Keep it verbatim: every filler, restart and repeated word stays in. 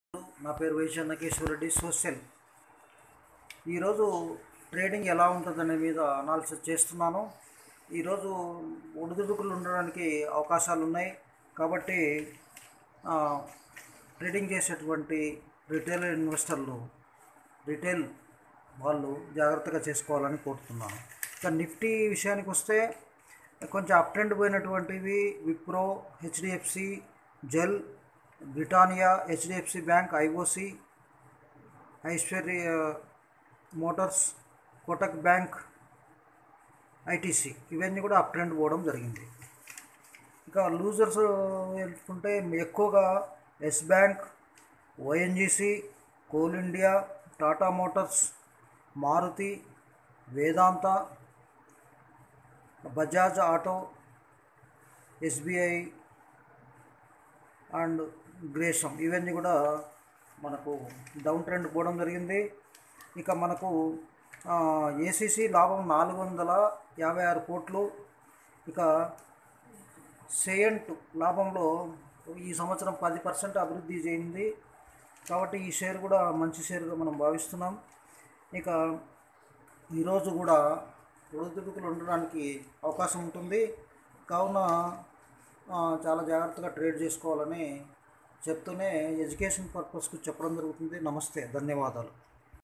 నా పేరు వైశ్య నగేశ్వర రెడ్డి సోషల్. ఈరోజు ట్రేడింగ్ ఎలా ఉంటుందనే మీద అనాలిసిస్ చేస్తున్నాను. ఈరోజు ఒడిదుడుకులు ఉండడానికి అవకాశాలు ఉన్నాయి కాబట్టి ట్రేడింగ్ చేసేటువంటి రిటైల్ ఇన్వెస్టర్లు రిటైల్ వాళ్ళు జాగ్రత్తగా చేసుకోవాలని కోరుతున్నాను. ఇక నిఫ్టీ విషయానికి వస్తే కొంచెం అప్ ట్రెండ్ పోయినటువంటివి విప్రో, హెచ్డిఎఫ్సి, జెల్, బ్రిటానియా, హెచ్డిఎఫ్సి బ్యాంక్, ఐఓసి, ఐశ్వర్య మోటార్స్, కోటక్ బ్యాంక్, ఐటీసీ ఇవన్నీ కూడా అప్ ట్రెండ్ పోవడం జరిగింది. ఇక లూజర్స్ వెళ్తుంటే ఎక్కువగా Yes bank, ONGC, coal India, Tata motors, Maruti, Vedanta, Bajaj auto, SBI and Grasim ఇవన్నీ కూడా మనకు డౌన్ ట్రెండ్ పోవడం జరిగింది. ఇక మనకు ఏసీసీ లాభం నాలుగు వందల యాభై ఆరు కోట్లు. ఇక సెయంట్ లాభంలో ఈ సంవత్సరం పది పర్సెంట్ అభివృద్ధి చేయింది కాబట్టి ఈ షేర్ కూడా మంచి షేర్గా మనం భావిస్తున్నాం. ఇక ఈరోజు కూడా ఒడిదుడుకులు ఉండడానికి అవకాశం ఉంటుంది కావున చాలా జాగ్రత్తగా ట్రేడ్ చేసుకోవాలని చెప్తూనే ఎడ్యుకేషన్ పర్పస్కు చెప్పడం జరుగుతుంది. నమస్తే, ధన్యవాదాలు.